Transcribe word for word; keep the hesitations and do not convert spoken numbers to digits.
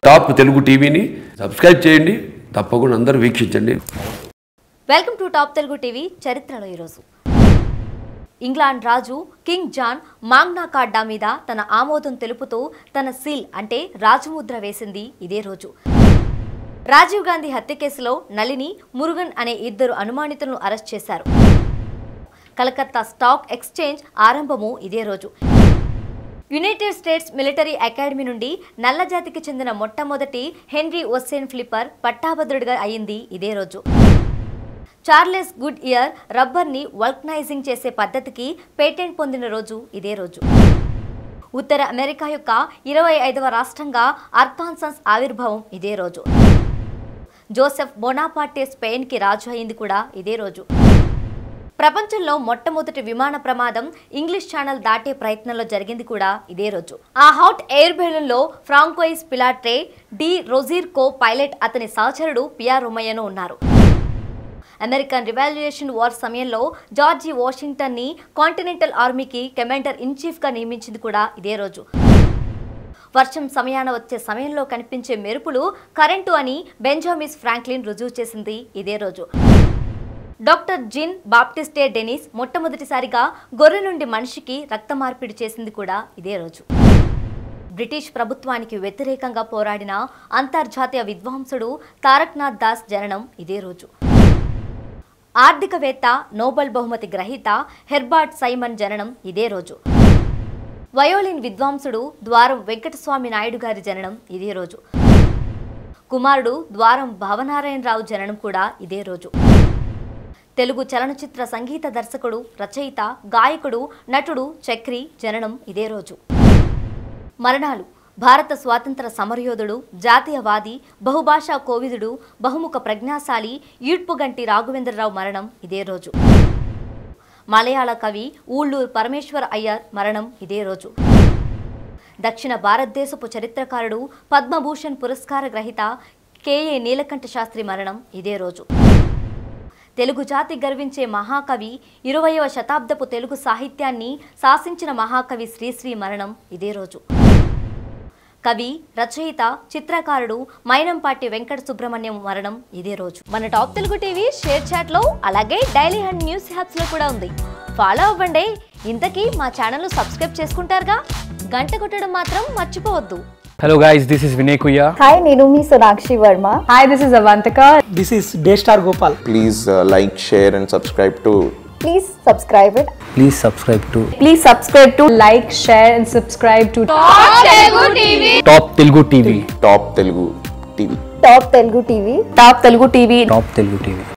Top Telugu టీవీని subscribe చేయండి, తప్పకుండా అందరూ వీక్షించండి. Welcome to Top Telugu TV. చరిత్రలో ఈరోజు ఇంగ్లాండ్ రాజు కింగ్ జాన్ మాగ్నా కార్టా మీద తన ఆమోదం తెలుపుతూ తన సీల్ అంటే రాజముద్ర వేసింది ఇదే రోజు. రాజీవ్ గాంధీ హత్య కేసులో నళిని, మురుగన్ అనే ఇద్దరు అనుమానితులను అరెస్ట్ చేశారు. కలకత్తా స్టాక్ ఎక్స్చేంజ్ ఆరంభము ఇదే రోజు. యునైటెడ్ స్టేట్స్ మిలిటరీ అకాడమీ నుండి నల్లజాతికి చెందిన మొట్టమొదటి హెన్రీ ఒస్సేన్ ఫ్లిప్పర్ పట్టాభద్రుడిగా అయింది ఇదే రోజు. చార్లెస్ గుడ్ ఇయర్ రబ్బర్ని వల్కనైజింగ్ చేసే పద్ధతికి పేటెంట్ పొందిన రోజు ఇదే రోజు. ఉత్తర అమెరికా యొక్క ఇరవై ఐదవ రాష్ట్రంగా అర్కాన్సాస్ ఆవిర్భావం ఇదే రోజు. జోసెఫ్ బోనాపార్టే స్పెయిన్కి రాజు అయింది కూడా ఇదే రోజు. ప్రపంచంలో మొట్టమొదటి విమాన ప్రమాదం ఇంగ్లీష్ ఛానల్ దాటే ప్రయత్నంలో జరిగింది కూడా ఇదే రోజు. ఆ హాట్ ఎయిర్ బెలూన్లో Francois Pilatre, de Rozier co pilot అతని సహచరుడు పియర్ రొమయనో ఉన్నారు. అమెరికన్ రివాల్యుయేషన్ వార్ సమయంలో జార్జి వాషింగ్టన్ ని కాంటినెంటల్ ఆర్మీకి కమాండర్ ఇన్ చీఫ్ గా నియమించింది కూడా ఇదే రోజు. వర్షం సమయాన వచ్చే సమయంలో కనిపించే మెరుపులు కరెంటు అని బెంజామిన్ ఫ్రాంక్లిన్ రుజువు చేసింది ఇదే రోజు. డాక్టర్ జిన్ బాప్టిస్టే డెనిస్ మొట్టమొదటిసారిగా గొర్రె నుండి మనిషికి రక్త మార్పిడి చేసింది కూడా ఇదే రోజు. బ్రిటిష్ ప్రభుత్వానికి వ్యతిరేకంగా పోరాడిన అంతర్జాతీయ విద్వాంసుడు తారక్నాథ్ దాస్ జననం ఇదే రోజు. ఆర్థికవేత్త, నోబెల్ బహుమతి గ్రహీత హెర్బర్ట్ సైమన్ జననం ఇదే రోజు. వయోలిన్ విద్వాంసుడు ద్వారం వెంకటస్వామి నాయుడు గారి జననం ఇదే రోజు. కుమారుడు ద్వారం భావనారాయణరావు జననం కూడా ఇదే రోజు. తెలుగు చలనచిత్ర సంగీత దర్శకుడు, రచయిత, గాయకుడు, నటుడు చక్రి జననం ఇదే రోజు. మరణాలు: భారత స్వాతంత్ర సమరయోధుడు, జాతీయవాది, బహుభాషా కోవిదుడు, బహుముఖ ప్రజ్ఞాశాలి ఈడ్పుగంటి రాఘవేంద్రరావు మరణం ఇదే రోజు. మలయాళ కవి ఊళ్ళూరు పరమేశ్వర అయ్యర్ మరణం ఇదే రోజు. దక్షిణ భారతదేశపు చరిత్రకారుడు, పద్మభూషణ్ పురస్కార గ్రహీత కెఏ నీలకంఠ శాస్త్రి మరణం ఇదే రోజు. తెలుగు జాతి గర్వించే మహాకవి, ఇరవయవ శతాబ్దపు తెలుగు సాహిత్యాన్ని శాసించిన మహాకవి శ్రీశ్రీ మరణం ఇదే రోజు. కవి, రచయిత, చిత్రకారుడు మైనంపాటి వెంకట సుబ్రహ్మణ్యం మరణం ఇదే రోజు. మన Top Telugu TV ShareChat లో అలాగే డైలీ హండ్ న్యూస్ హ్యాప్స్ లో కూడా ఉంది. ఫాలో అవ్వండి. ఇంతకీ మా ఛానల్ సబ్స్క్రైబ్ చేసుకుంటారుగా, గంట కొట్టడం మాత్రం మర్చిపోవద్దు. Hello guys, this is Vinay Kuya. Hi, నేను మీ Sonakshi Varma. Hi, this is Avantika. This is Daystar Gopal. Please uh, like, share and subscribe to. Please subscribe it. Please subscribe to Please subscribe to like, share and subscribe to Top Telugu T V. Top Telugu T V. Top Telugu T V. Top Telugu T V. Top Telugu T V.